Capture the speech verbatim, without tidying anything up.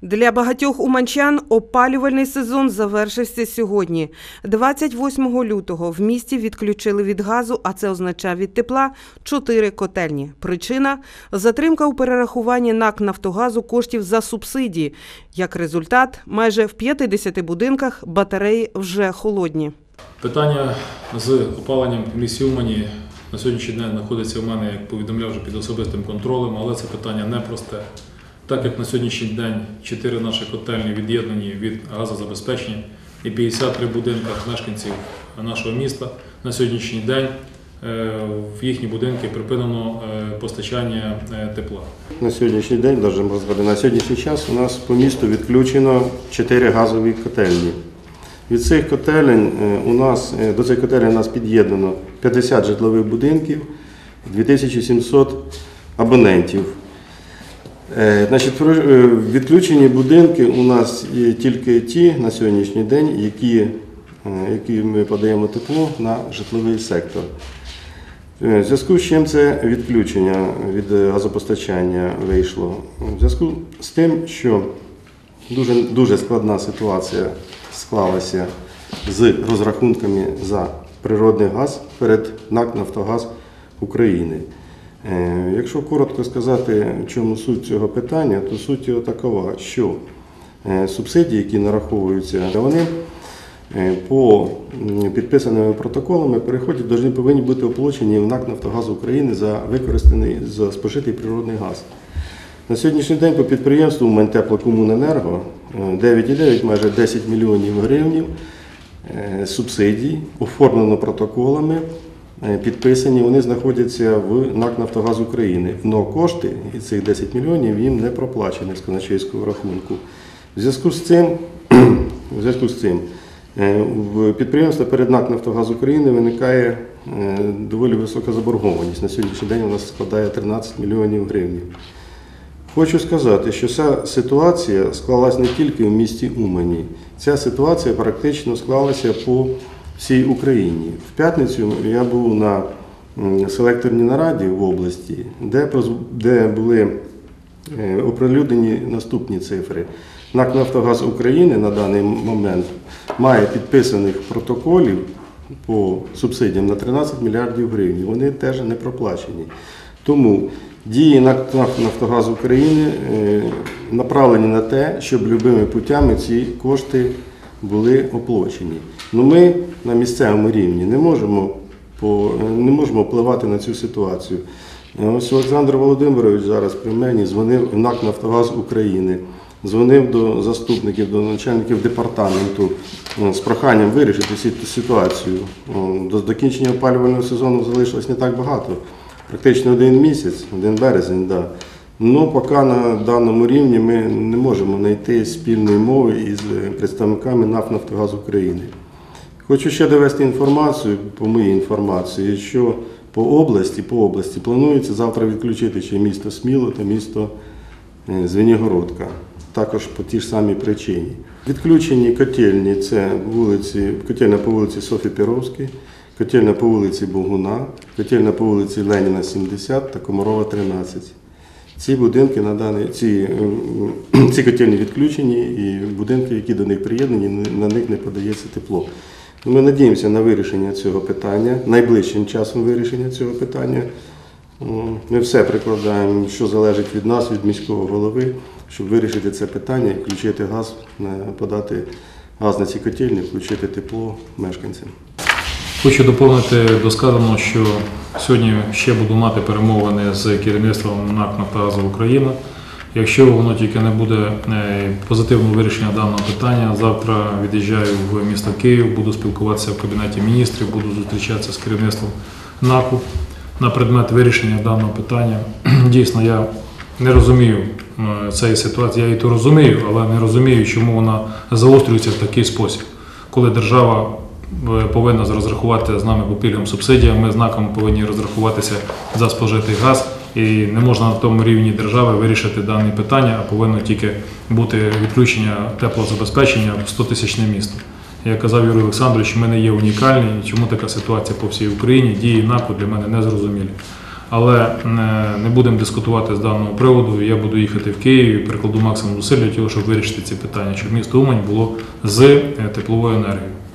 Для багатьох уманчан опалювальний сезон завершився сьогодні. двадцять восьмого лютого в місті відключили від газу, а це означає від тепла, чотири котельні. Причина – затримка у перерахуванні НАК «Нафтогазу» коштів за субсидії. Як результат, майже в п'ятдесяти будинках батареї вже холодні. Питання з опаленням в місті Умані на сьогоднішній день знаходиться у мене, як повідомляв, вже під особистим контролем, але це питання непросте. Так як на сьогоднішній день чотири наші котельні від'єднані від газозабезпечення і п'ятдесят три будинках мешканців нашого міста, на сьогоднішній день в їхні будинки припинено постачання тепла. На сьогоднішній день, на сьогоднішній час у нас по місту відключено чотири газові котельні. Від цих котелень у нас, до цих котелень у нас під'єднано п'ятдесят житлових будинків, дві тисячі сімсот абонентів. Значить, відключені будинки у нас є тільки ті на сьогоднішній день, які, які ми подаємо тепло на житловий сектор. В зв'язку з чим це відключення від газопостачання вийшло? В зв'язку з тим, що дуже, дуже складна ситуація склалася з розрахунками за природний газ перед НАК «Нафтогаз України». Якщо коротко сказати, в чому суть цього питання, то суть його такова, що субсидії, які нараховуються, вони по підписаними протоколами переходять, повинні, повинні бути оплачені в НАК «Нафтогаз України» за використаний, за спожитий природний газ. На сьогоднішній день по підприємству «Умань-Теплокомуненерго» дев'ять цілих дев'ять, майже десять мільйонів гривень субсидій оформлено протоколами, підписані, вони знаходяться в НАК «Нафтогаз України». Но кошти із цих десять мільйонів їм не проплачені з казначейського рахунку. В зв'язку з цим, в зв'язку з цим в підприємства перед НАК «Нафтогаз України» виникає доволі висока заборгованість. На сьогоднішній день вона складає тринадцять мільйонів гривень. Хочу сказати, що ця ситуація склалась не тільки в місті Умані. Ця ситуація практично склалася по всій Україні. В п'ятницю я був на селекторній нараді в області, де, де були оприлюднені наступні цифри. НАК «Нафтогаз України» на даний момент має підписаних протоколів по субсидіям на тринадцять мільярдів гривень. Вони теж не проплачені. Тому дії НАК «Нафтогаз України» направлені на те, щоб любими путями ці кошти були оплачені. Но ми на місцевому рівні не можемо, не можемо впливати на цю ситуацію. Ось Олександр Володимирович зараз при мені дзвонив в НАК «Нафтогаз України», дзвонив до заступників, до начальників департаменту з проханням вирішити цю ситуацію. До закінчення опалювального сезону залишилось не так багато, практично один місяць, один березень. Да. Ну, поки на даному рівні ми не можемо знайти спільної мови із представниками НАК «Нафтогаз України». Хочу ще довести інформацію, по моїй інформації, що по області, по області планується завтра відключити ще місто Сміло та місто Звенигородка. Також по тій ж самій причині. Відключені котельні – це вулиці, котельня по вулиці Софії Перовській, котельня по вулиці Богуна, котельня по вулиці Леніна, сімдесят та Комарова, тринадцять. Ці будинки на даний, ці, ці котельні відключені, і будинки, які до них приєднані, на них не подається тепло. Ми надіємося на вирішення цього питання, найближчим часом вирішення цього питання. Ми все прикладаємо, що залежить від нас, від міського голови, щоб вирішити це питання і включити газ, подати газ на ці котельні, включити тепло мешканцям. Хочу доповнити до сказаного, що сьогодні ще буду мати перемовини з керівництвом НАК «Нафтогазу України». Якщо воно тільки не буде позитивного вирішення даного питання, завтра від'їжджаю в місто Київ, буду спілкуватися в Кабінеті міністрів, буду зустрічатися з керівництвом НАКу на предмет вирішення даного питання. Дійсно, я не розумію цієї ситуації, я її то розумію, але не розумію, чому вона загострюється в такий спосіб, коли держава повинна розрахувати з нами по пільгам субсидіям, ми з НАКом повинні розрахуватися за спожитий газ, і не можна на тому рівні держави вирішити дані питання, а повинно тільки бути відключення теплозабезпечення в стотисячне місто. Як казав Юрій Олександрович, ми не є унікальні, і чому така ситуація по всій Україні, дії НАКу для мене не зрозумілі. Але е, не будемо дискутувати з даного приводу. Я буду їхати в Київ і прикладу максимум зусиль для того, щоб вирішити ці питання, щоб місто Умань було з е, тепловою енергією.